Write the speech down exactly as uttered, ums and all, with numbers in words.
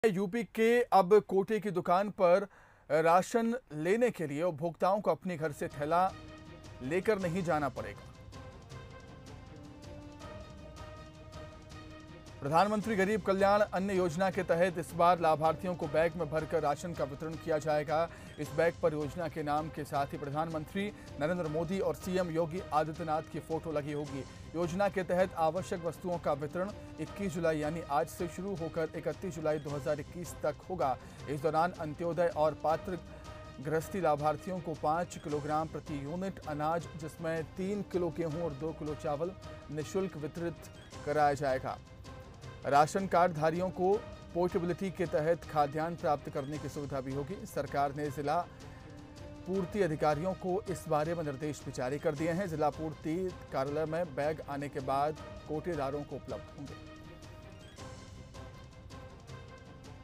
UP के अब कोटे की दुकान पर राशन लेने के लिए उपभोक्ताओं को अपने घर से थैला लेकर नहीं जाना पड़ेगा। प्रधानमंत्री गरीब कल्याण अन्न योजना के तहत इस बार लाभार्थियों को बैग में भरकर राशन का वितरण किया जाएगा। इस बैग पर योजना के नाम के साथ ही प्रधानमंत्री नरेंद्र मोदी और सीएम योगी आदित्यनाथ की फोटो लगी होगी। योजना के तहत आवश्यक वस्तुओं का वितरण इक्कीस जुलाई यानी आज से शुरू होकर इकतीस जुलाई दो हज़ार इक्कीस तक होगा। इस दौरान अंत्योदय और पात्र गृहस्थी लाभार्थियों को पाँच किलोग्राम प्रति यूनिट अनाज, जिसमें तीन किलो गेहूं और दो किलो चावल निःशुल्क वितरित कराया जाएगा। राशन कार्ड धारियों को पोर्टेबिलिटी के तहत खाद्यान्न प्राप्त करने की सुविधा भी होगी। सरकार ने जिला पूर्ति अधिकारियों को इस बारे में निर्देश भी जारी कर दिए हैं। जिला पूर्ति कार्यालय में बैग आने के बाद कोटेदारों को उपलब्ध होंगे।